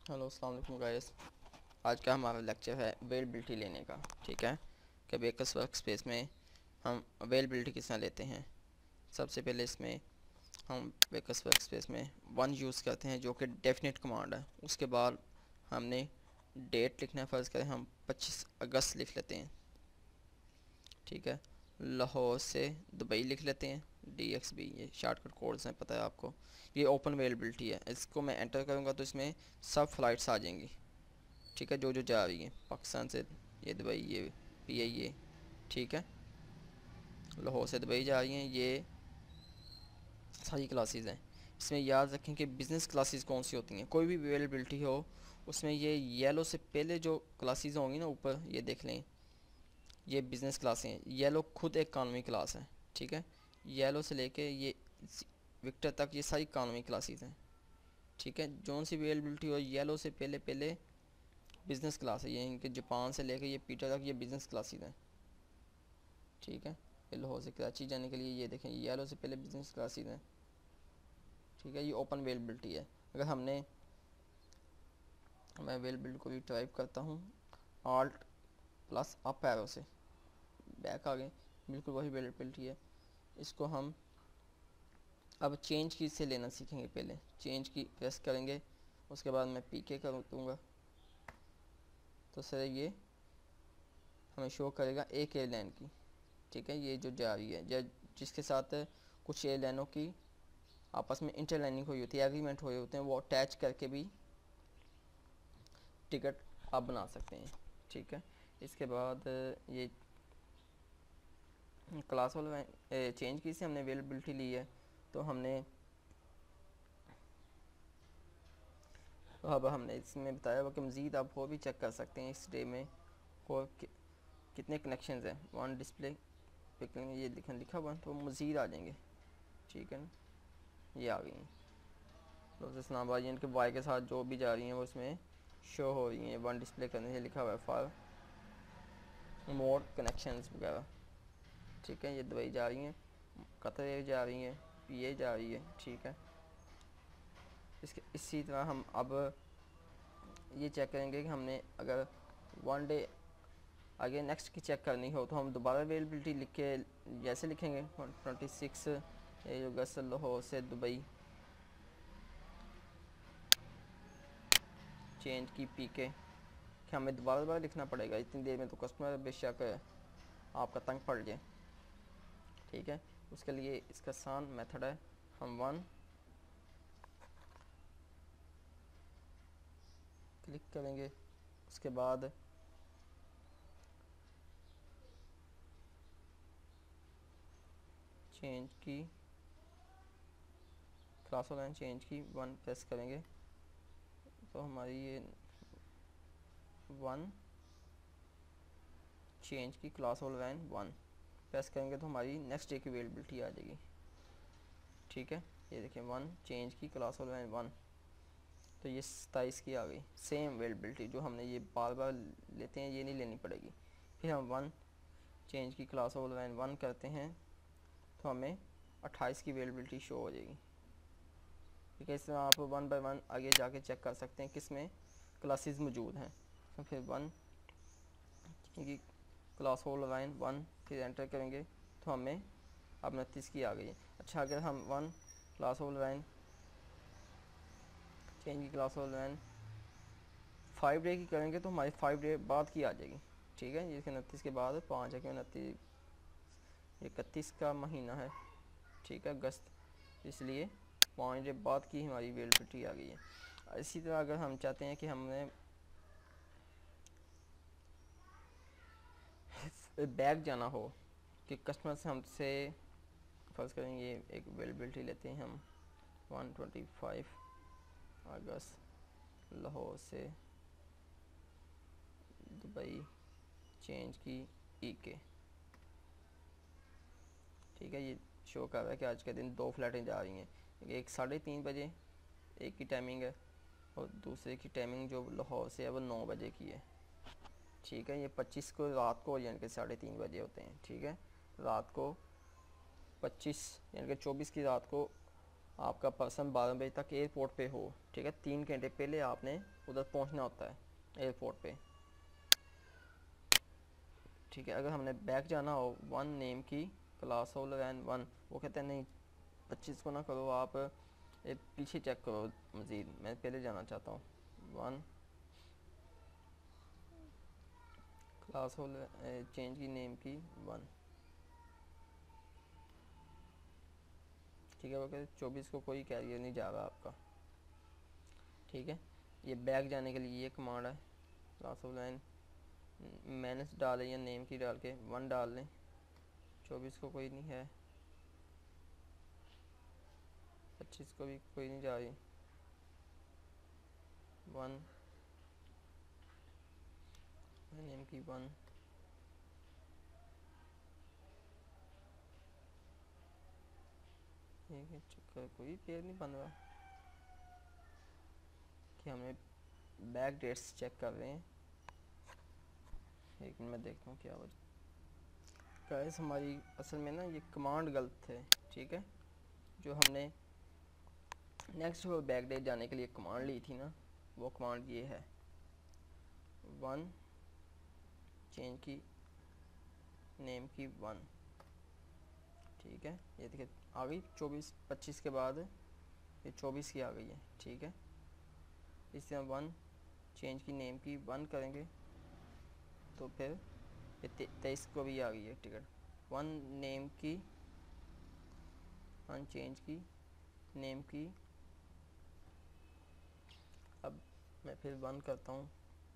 Hello अस्सलाम वालेकुम guys. आज का हमारा लेक्चर है अवेलेबिलिटी लेने का। ठीक है कि बेकस वर्क स्पेस में हम अवेलेबिलिटी किस तरह लेते हैं। सबसे पहले इसमें हम बेकस वर्क स्पेस में वन यूज़ करते हैं जो कि डेफिनेट कमांड है। उसके बाद हमने डेट लिखना है। फ़र्ज़ करें हम 25 अगस्त लिख लेते हैं। ठीक है, लाहौर से दुबई लिख लेते हैं। DXB ये शॉर्टकट कोड्स हैं, पता है आपको। ये ओपन अवेलेबिलिटी है। इसको मैं एंटर करूँगा तो इसमें सब फ्लाइट्स आ जाएंगी। ठीक है, जो जो जा रही है पाकिस्तान से, ये दुबई, ये PIA। ठीक है, लाहौर से दुबई जा रही हैं, ये सारी क्लासेस हैं। इसमें याद रखें कि बिज़नेस क्लासेस कौन सी होती हैं। कोई भी अवेलेबिलिटी हो उसमें ये येलो से पहले जो क्लासेस होंगी ना, ऊपर ये देख लें, ये बिज़नेस क्लासें हैं। येलो खुद एक इकानमी क्लास है। ठीक है, येलो से लेके ये विक्टर तक ये सारी इकानमी क्लासेस हैं। ठीक है, जौन सी अवेलेबिलिटी हो येलो से पहले पहले बिज़नेस क्लास है। ये इनके जापान से लेके ये पीटर तक ये बिज़नेस क्लासेस हैं। ठीक है, ये लाहौर से कराची जाने के लिए ये देखें येलो से पहले बिज़नेस क्लासेस हैं। ठीक है, ये ओपन अवेलेबिलिटी है। अगर मैं अवेलेबिलिटी को भी टाइप करता हूँ ऑल्ट प्लस अप एरो से, बैक आ गए, बिल्कुल वही अवेलेबिलिटी है। इसको हम अब चेंज की से लेना सीखेंगे। पहले चेंज की प्रेस करेंगे, उसके बाद मैं PK कर दूँगा तो सर ये हमें शो करेगा एक एयरलाइन की। ठीक है, ये जो जा रही है जिसके साथ कुछ एयरलाइनों की आपस में इंटरलाइनिंग हुई होती है, एग्रीमेंट हुए होते हैं, वो अटैच करके भी टिकट आप बना सकते हैं। ठीक है, इसके बाद ये क्लास वाला चेंज की से हमने अवेलेबिलिटी ली है। तो हमने इसमें बताया हुआ कि मज़ीद आप वो भी चेक कर सकते हैं इस डे में और कितने कनेक्शंस हैं। वन डिस्प्ले पे करेंगे, ये लिखा हुआ तो मज़ीद आ जाएंगे। ठीक है ना, ये आ गई हैं। तो इस्लामाबाद इनके वाई के साथ जो भी जा रही हैं वो इसमें शो हो रही हैं। वन डिस्प्ले करने से लिखा हुआ है फॉर मोर कनेक्शंस वगैरह। ठीक है, ये दुबई जा रही हैं, कतर जा रही हैं, PA जा रही है। ठीक है, इसी तरह हम अब ये चेक करेंगे कि हमने अगर वन डे आगे नेक्स्ट की चेक करनी हो तो हम दोबारा अवेलेबिलिटी लिख के जैसे लिखेंगे 26 अगस्त लाहौर से दुबई, चेंज की PK कि हमें दोबारा लिखना पड़ेगा इतनी देर में, तो कस्टमर बेशक आपका तंग पड़ जाए। ठीक है, उसके लिए इसका आसान मेथड है, हम वन क्लिक करेंगे, उसके बाद चेंज की क्लास लाइन चेंज की वन प्रेस करेंगे तो हमारी ये वन चेंज की क्लास लाइन वन प्रेस करेंगे तो हमारी नेक्स्ट डे की अवेलेबिलिटी आ जाएगी। ठीक है, ये देखिए वन चेंज की क्लास लाइन वन, तो ये 27 की आ गई। सेम अवेलेबिलिटी जो हमने ये बार बार लेते हैं ये नहीं लेनी पड़ेगी। फिर हम वन चेंज की क्लास लाइन वन करते हैं तो हमें 28 की अवेलेबिलिटी शो हो जाएगी। ठीक है, इस तरह आप वन बाय वन आगे जाके चेक कर सकते हैं किस में क्लासेस मौजूद हैं। तो फिर वन की क्लास होल लाइन वन फिर एंटर करेंगे तो हमें अब 29 की आ गई है। अच्छा, अगर हम one class whole line change की क्लास होल लाइन 5 डे की करेंगे तो हमारी 5 डे बाद की आ जाएगी। ठीक है, ये 29 के बाद 5 है कि 29 31 का महीना है। ठीक है, अगस्त, इसलिए 5 डे बाद की हमारी अवेलेबिलिटी आ गई है। इसी तरह अगर हम चाहते हैं कि हमने बैग जाना हो कि कस्टमर से हमसे फ़र्ज़ करेंगे एक अवेलेबिलिटी लेते हैं हम 125 अगस्त लाहौर से दुबई, चेंज की PK। ठीक है, ये शो कर रहा है कि आज के दिन 2 फ़्लाइटें जा रही हैं, एक 3:30 बजे एक की टाइमिंग है और दूसरे की टाइमिंग जो लाहौर से है वो 9 बजे की है। ठीक है, ये 25 को रात को यानी कि 3:30 बजे होते हैं। ठीक है, रात को 25 यानी कि 24 की रात को आपका पर्सन 12 बजे तक एयरपोर्ट पे हो। ठीक है, 3 घंटे पहले आपने उधर पहुंचना होता है एयरपोर्ट पे, ठीक है। अगर हमने बैक जाना हो, वन नेम की क्लास होल्डर एंड वन, वो कहते हैं नहीं 25 को ना करो, आप पीछे चेक करो मज़ीद, मैं पहले जाना चाहता हूँ। वन क्लास होल्डर चेंज की नेम की वन, ठीक है। वो कहते 24 को कोई कैरियर नहीं जा रहा आपका, ठीक है। ये बैक जाने के लिए ये कमांड है, क्लास ऑफ लाइन मैनेज डालें या नेम की डाल के वन डाल लें, 24 को कोई नहीं है, 25 को भी कोई नहीं जा रही, वन नेम की वन, ठीक है। चक्कर कोई पेयर नहीं बन रहा कि हमें बैक डेट्स चेक कर रहे हैं, एक मिनट मैं देखता हूँ क्या वजह। गाइस हमारी असल में ना ये कमांड गलत है, ठीक है। जो हमने नेक्स्ट को बैक डेट जाने के लिए कमांड ली थी ना, वो कमांड ये है, वन चेंज की नेम की वन, ठीक है। ये देखिए आ गई 24-25 के बाद ये 24 की आ गई है, ठीक है। इस तरह वन चेंज की नेम की वन करेंगे तो फिर ये 23 को भी आ गई है टिकट, वन नेम की वन चेंज की नेम की। अब मैं फिर वन करता हूँ,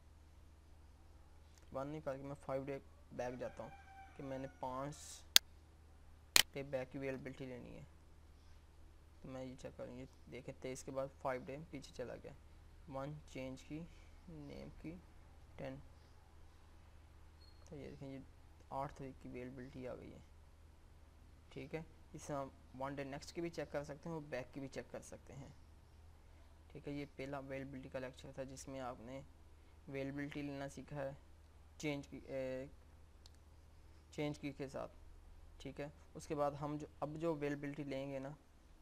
वन नहीं करके मैं 5 डे बैक जाता हूँ कि मैंने 5 डे बैक की अवेलेबिलिटी लेनी है, तो मैं ये चेक करूँगी। देखें 23 के बाद 5 डे पीछे चला गया, वन चेंज की नेम की 10, तो ये देखें ये 8 तारीख की अवेलेबिलिटी आ गई है, ठीक है। इसे हम वन डे नेक्स्ट की भी चेक कर सकते हैं और बैक की भी चेक कर सकते हैं, ठीक है। ये पहला अवेलेबिलिटी का लेक्चर था जिसमें आपने अवेलेबिलिटी लेना सीखा है चेंज की के साथ, ठीक है। उसके बाद हम जो अवेलेबिलिटी लेंगे ना,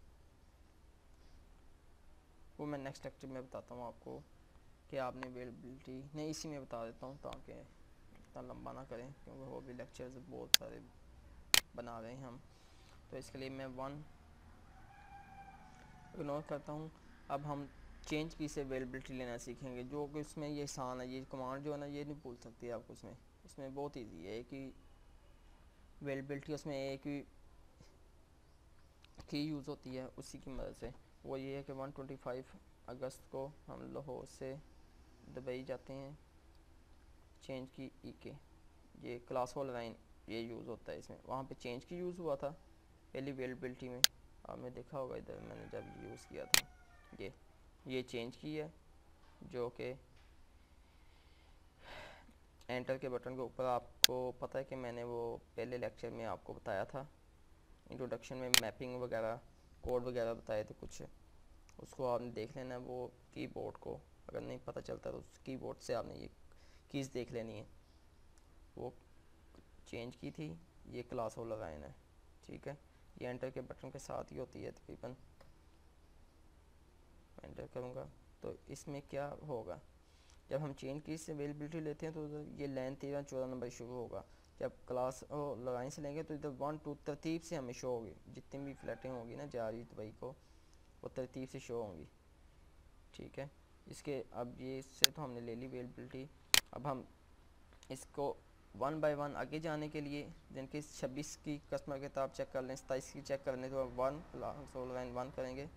वो मैं नेक्स्ट लेक्चर में बताता हूँ आपको कि आपने अवेलेबिलिटी नहीं, इसी में बता देता हूँ ताकि इतना लंबा ना करें, क्योंकि वो भी लेक्चर्स बहुत सारे बना रहे हैं हम, तो इसके लिए मैं वन इग्नोर करता हूँ। अब हम चेंज की से अवेलेबिलिटी लेना सीखेंगे, जो कि इसमें ये आसान है, ये कमांड जो है ना ये नहीं भूल सकती आपको, इसमें बहुत ईजी है कि अवेलेबिलिटी उसमें एक की यूज़ होती है उसी की मदद से। वो ये है कि 125 अगस्त को हम लाहौर से दुबई जाते हैं, चेंज की ई के, ये क्लास होल लाइन ये यूज़ होता है इसमें, वहाँ पे चेंज की यूज़ हुआ था पहली अवेलेबिलिटी में, आपने देखा होगा इधर मैंने जब यूज़ किया था, ये चेंज की है, जो कि एंटर के बटन के ऊपर आपको पता है कि मैंने वो पहले लेक्चर में आपको बताया था, इंट्रोडक्शन में मैपिंग वगैरह कोड वगैरह बताए थे कुछ, उसको आपने देख लेना है वो कीबोर्ड को, अगर नहीं पता चलता तो उस कीबोर्ड से आपने ये कीज़ देख लेनी है। वो चेंज की थी, ये क्लास होल्डर लाइन है, ठीक है। ये एंटर के बटन के साथ ही होती है तकरीबन, एंटर करूँगा तो इसमें क्या होगा, जब हम चेंज की से अवेलेबिलिटी लेते हैं तो ये लाइन 13-14 नंबर शुरू होगा, जब क्लास लाइन से लेंगे तो इधर 1-2 तरतीब से हमें शो होगी, जितनी भी फ्लैटें होगी ना जा रही दुबई को वो तरतीब से शो होंगी, ठीक है। इसके अब ये इससे तो हमने ले ली अवेलेबिलिटी, अब हम इसको वन बाय वन आगे जाने के लिए, जिनकी 26 की कस्टमर किताब चेक कर लें, 27 की चेक कर लें, तो वन क्लास लाइन वन करेंगे,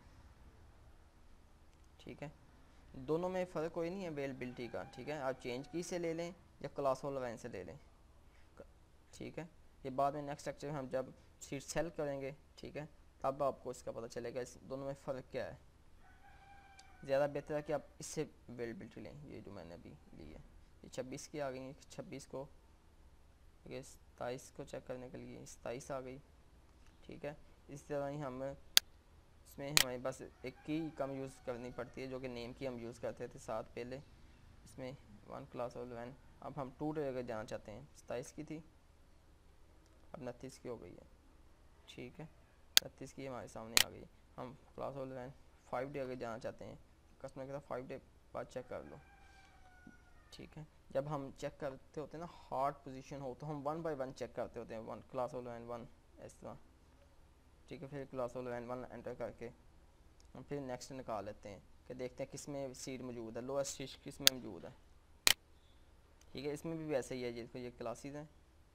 ठीक है। दोनों में फ़र्क कोई नहीं है अवेलेबिलिटी का, ठीक है। आप चेंज की से ले लें या क्लास होल्डर लाइन से ले लें, ठीक है। ये बाद में नेक्स्ट लेक्चर में हम जब शीट सेल करेंगे, ठीक है, तब आपको इसका पता चलेगा इस दोनों में फ़र्क क्या है। ज़्यादा बेहतर है कि आप इससे अवेलेबिलिटी लें, ये जो मैंने अभी ली है, ये 26 की आ गई, 26 को, ये 27 को चेक करने के लिए 27 आ गई, ठीक है। इस तरह ही हम इसमें हमारे पास एक की कम यूज़ करनी पड़ती है, जो कि नेम की हम यूज़ करते थे साथ पहले, इसमें वन क्लास और वन। अब हम 2 डे अगर जाना चाहते हैं, 27 की थी अब 29 की हो गई है, ठीक है। 29 की हमारे सामने आ गई, हम क्लास और वन 5 डे अगर जाना चाहते हैं, कस्टमर के साथ 5 डे बाद चेक कर लो। ठीक है, जब हम चेक करते होते हैं ना हार्ड पोजीशन हो, तो हम 1 बाय 1 चेक करते होते हैं, 1 क्लास ऑफ एन 1 इस तरह। ठीक है, फिर क्लास ऑफ एन 1 एंटर करके हम फिर नेक्स्ट निकाल लेते हैं कि देखते हैं किस में सीड मौजूद है, लोएस्ट सीड किस में मौजूद है। ठीक है, इसमें भी वैसे ही है, जिसको ये क्लासेस हैं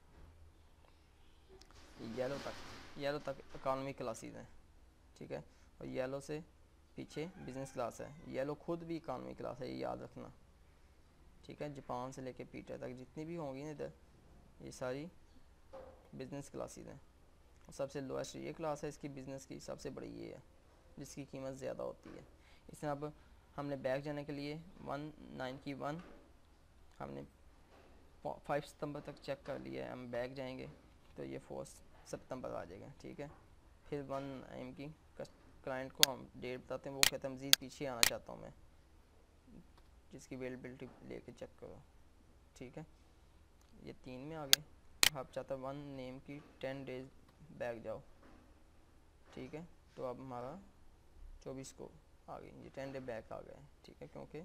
येलो तक इकानमी क्लासेस हैं। ठीक है, और येलो से पीछे बिजनेस क्लास है, येलो खुद भी इकानमी क्लास है, ये याद रखना। ठीक है, जापान से लेके पीटर तक जितनी भी होंगी ना इधर, ये सारी बिजनेस क्लासेस हैं। सबसे लोएस्ट ये क्लास है इसकी, बिज़नेस की सबसे बड़ी ये है जिसकी कीमत ज़्यादा होती है। इसमें अब हमने बैक जाने के लिए 19 की 1 हमने 5 सितंबर तक चेक कर लिया है, हम बैक जाएंगे तो ये 4 सितंबर आ जाएगा। ठीक है, फिर 1 AM की क्लाइंट को हम डेट बताते हैं, वो कहते हैं मज़ीद पीछे आना चाहता हूँ मैं, जिसकी अवेलेबिलिटी लेके चेक करो। ठीक है, ये 3 में आ गए। आप चाहते 1 नेम की 10 डेज बैक जाओ। ठीक है, तो अब हमारा 24 को आ गई, ये 10 डे बैक आ गए। ठीक है, क्योंकि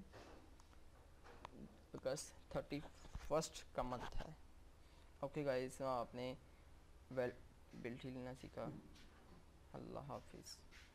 बिकॉज 31 का मंथ है। ओके गाइस, आपने वेल बिल्टी लेना सीखा। अल्लाह हाफिज़।